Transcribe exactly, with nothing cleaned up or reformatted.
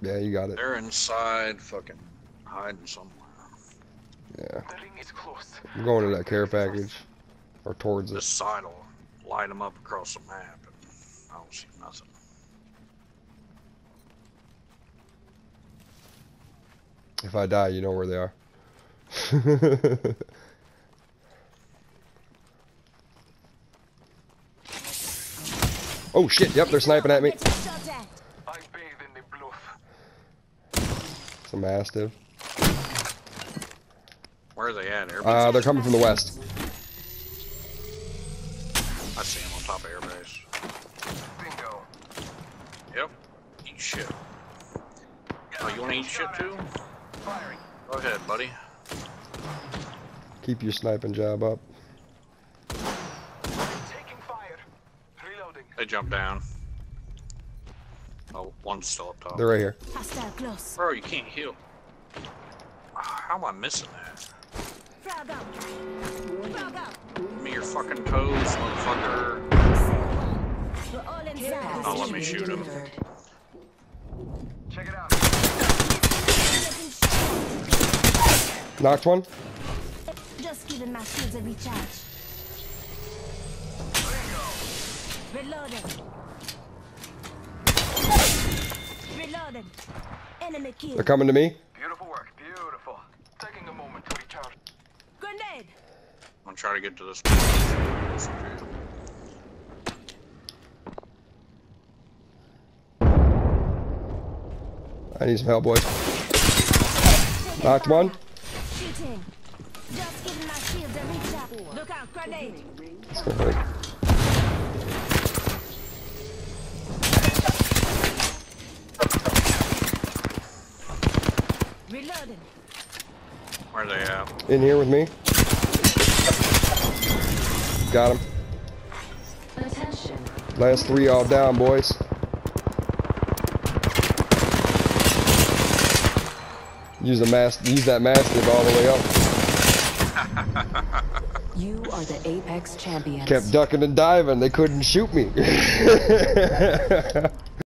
Yeah, you got it. They're inside, fucking hiding somewhere. Yeah. The ring is close. I'm going to that care package. Or towards it. This side will light them up across the map, and I don't see nothing. If I die, you know where they are. Oh shit, yep, they're sniping at me. I bathe in the bluff. It's a Mastiff. Where are they at? Air Uh, they're coming from the west. I see them on top of airbase. Bingo. Yep. Eat shit. Oh, you wanna eat shit too? Firing. Go ahead, buddy. Keep your sniping job up. Taking fire. Reloading. They jumped down. Oh, one's still up top. They're right here. Hostile close. Bro, you can't heal. How am I missing that? Frag out. Frag out. Give me your fucking toes, motherfucker. We're all inside. Oh, let me shoot him. Check it out. Knocked one. Just giving my shields a recharge. Reloading. Reloading. Enemy kill. They're coming to me. Beautiful work. Beautiful. Taking a moment to recharge. Grenade. I'm gonna try to get to this. I need some help, boys. Knocked one. Shooting. Just giving my shields a recharge. Look out, grenade. It's gonna hurt. Reloading. Where are they at? In here with me. Got him. Attention. Last three all down, boys. Use the mask. Use that Mastiff all the way up. You are the Apex champions. Kept ducking and diving. They couldn't shoot me.